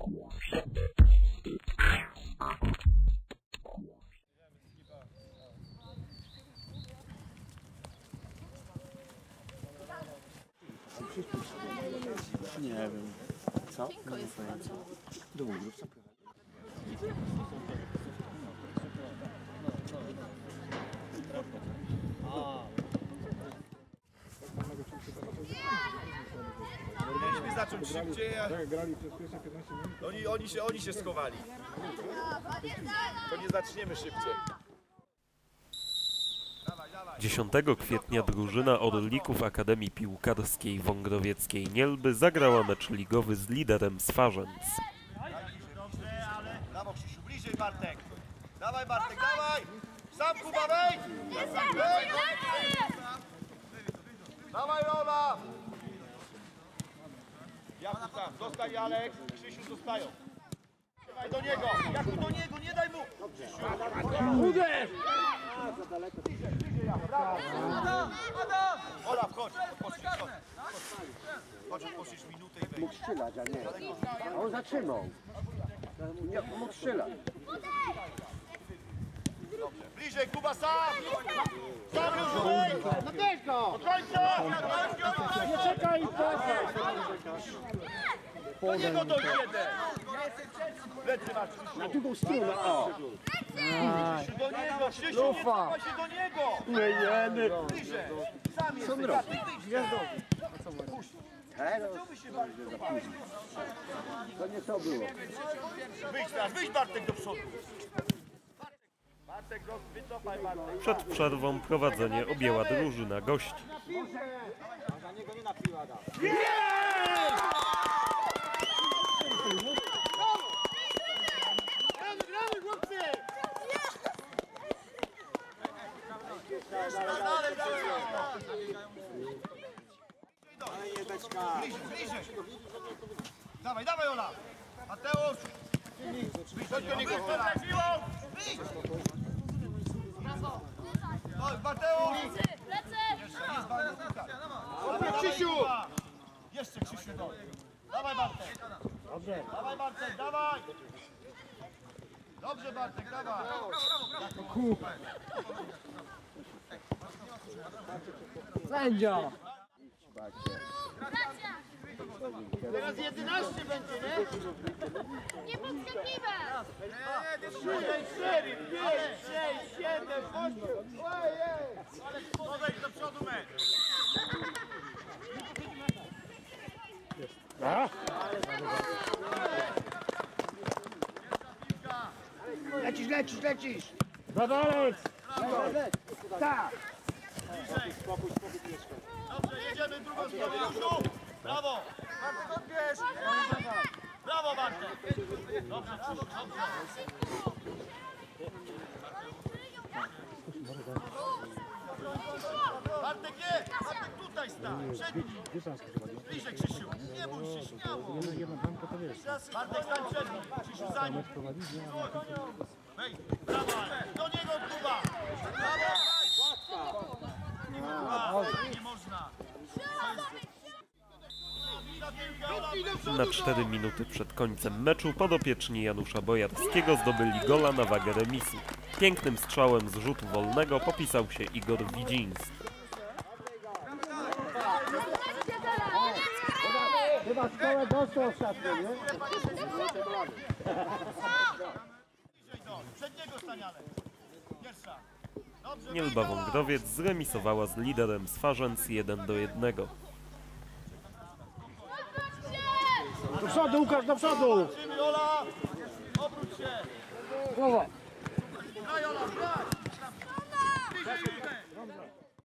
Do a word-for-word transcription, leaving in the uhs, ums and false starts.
Nie wiem. Co? Nie wiem. Do Łogrówca Mieliśmy zacząć szybciej, a oni, oni, się, oni się schowali. To nie zaczniemy szybciej. dziesiątego kwietnia drużyna Orlików Akademii Piłkarskiej Wągrowieckiej Nielby zagrała mecz ligowy z liderem Swarzędz. Brawo Krzysiu, bliżej Bartek. Dawaj Bartek, dawaj! Sam Kuba, wejdź! Wejdź! Dawaj Rola! Jakub tam, zostań Alek, Krzysiu zostają. Dawaj do niego, Jakub do niego, nie daj mu! Uderz! Adam! Adam! Ola, wchodź, odpocznij, chodź. Chodź, odpoczniesz minutę i wejdź. Mógł strzelać, a nie. A on zatrzymał. Nie, mógł strzelać. Dobrze. Bliżej, Kuba, sam! Sam już wejdź! No bierz go! Do końca! Nie czekaj! Do niego dojdzie jeden! Plecy masz, Krzysiu. Na drugą stronę, o! Krzysiu, do niego, Krzysiu, nie cofaj się do niego! Nie, nie, nie. Bliżej! Sam jest, puść! Teraz to nie to było. Wyjdź teraz, wyjdź Bartek do przodu! Bartek, wycofaj Bartek! Przed przerwą prowadzenie objęła drużyna gości. Na niego nie napiła, da. Bliżej, bliżej! Dawaj, dawaj Ola! Mateusz! Chodź do niego! Wyjdź! Chodź, Mateusz! Jeszcze, jest bardzo Łukasz! Dawaj, Krzysiu! Jeszcze Krzysiu, doj! Dawaj Bartek! Dawaj Bartek, dawaj! Dobrze Bartek, dawaj! Sędzia! Teraz jedenaście będzie, nie? Niepodstępliwe! Tutaj cztery, pięć, sześć, siedem, osiem! Ojej! Podejdź do przodu mecz! Lecisz, lecisz, lecisz! Zadalec! Tak! Spokój, spokój, pieszkę. Dobrze, jedziemy w drugą stronę, Juszu! Brawo! Bartek, odbierz! Brawo, Bartek! Dobrze, Krzysiu, dobrze! Bartek, nie! Bartek, tutaj stań! Przed nim! Bliżej, Krzysiu! Nie bój się, śmiało! Bartek, stań przed nim! Krzysiu, za nim! Wejdź! Brawo, Alek! Do niego, Kuba! Brawo! Kuba, nie można! Na cztery minuty przed końcem meczu podopieczni Janusza Bojarskiego zdobyli gola na wagę remisu. Pięknym strzałem z rzutu wolnego popisał się Igor Widziński. Chyba szkołę dostał ostatnio, nie? Przed niego staniale! Pierwsza! Nielba Wągrowiec zremisowała z liderem Swarzędz jeden do jednego. Do przodu, Łukasz, do przodu! Ola! Obróć się! Brawo!